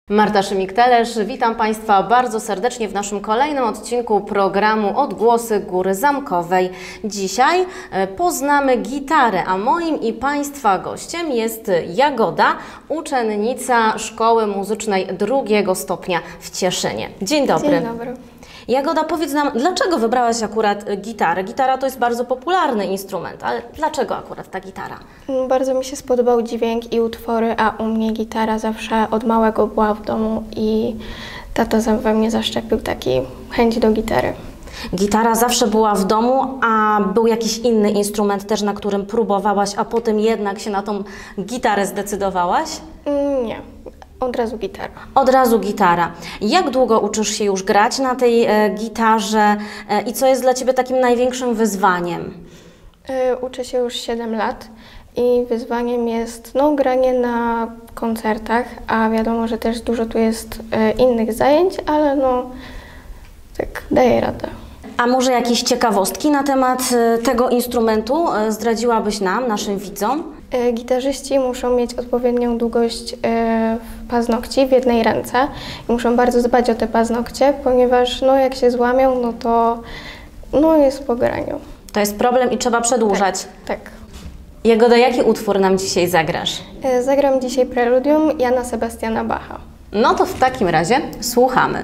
Marta Szymik-Telesz, witam Państwa bardzo serdecznie w naszym kolejnym odcinku programu Odgłosy Góry Zamkowej. Dzisiaj poznamy gitarę, a moim i Państwa gościem jest Jagoda, uczennica Szkoły Muzycznej II stopnia w Cieszynie. Dzień dobry. Dzień dobry. Jagoda, powiedz nam, dlaczego wybrałaś akurat gitarę? Gitara to jest bardzo popularny instrument, ale dlaczego akurat ta gitara? Bardzo mi się spodobał dźwięk i utwory, a u mnie gitara zawsze od małego była w domu i tata we mnie zaszczepił taki chęć do gitary. Gitara zawsze była w domu, a był jakiś inny instrument też, na którym próbowałaś, a potem jednak się na tą gitarę zdecydowałaś? Nie, od razu gitara. Od razu gitara. Jak długo uczysz się już grać na tej gitarze i co jest dla Ciebie takim największym wyzwaniem? Uczę się już 7 lat i wyzwaniem jest granie na koncertach, a wiadomo, że też dużo tu jest innych zajęć, ale tak daję radę. A może jakieś ciekawostki na temat tego instrumentu zdradziłabyś nam, naszym widzom? Gitarzyści muszą mieć odpowiednią długość paznokci w jednej ręce i muszą bardzo dbać o te paznokcie, ponieważ jak się złamią, to jest po graniu. To jest problem i trzeba przedłużać. Tak. Jagoda, jaki utwór nam dzisiaj zagrasz? Zagram dzisiaj preludium Jana Sebastiana Bacha. No to w takim razie słuchamy.